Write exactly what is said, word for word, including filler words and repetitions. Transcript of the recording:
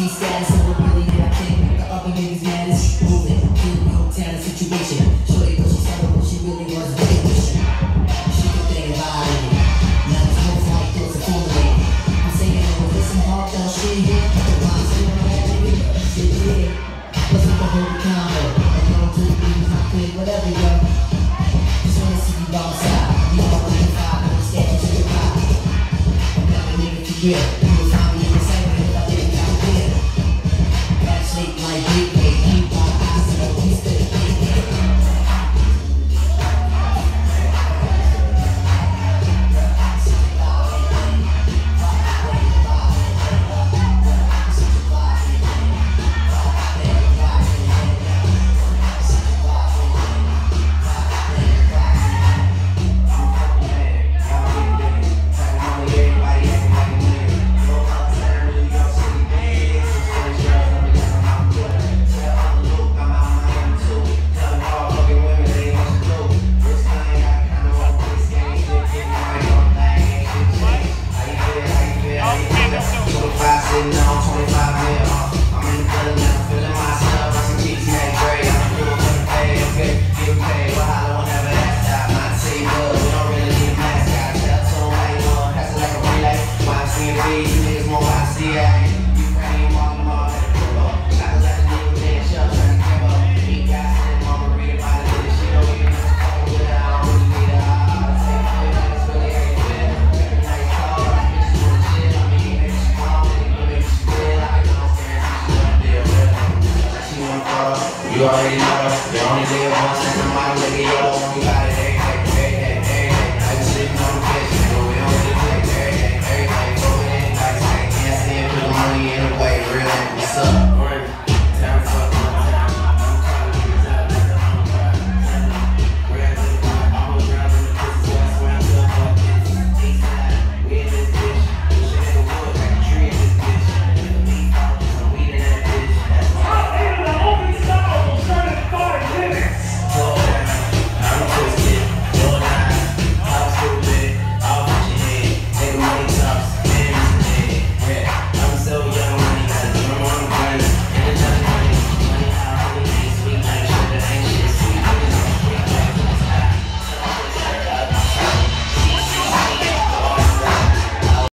G status, so we're really that I think the other niggas mad is moving. Feeling the whole town situation. Shorty, but she started what she really was doing. She could think about it. Now it's whole flight thoughts are formulated. I'm saying, oh, this some heartfelt shit here. The rhymes here, that nigga, shit here. Let's make the whole combo. Alone to the beat, my kid, whatever, yo. Just wanna see you outside. You all in the five, I'm sketching to the pop. I'm not a nigga for real.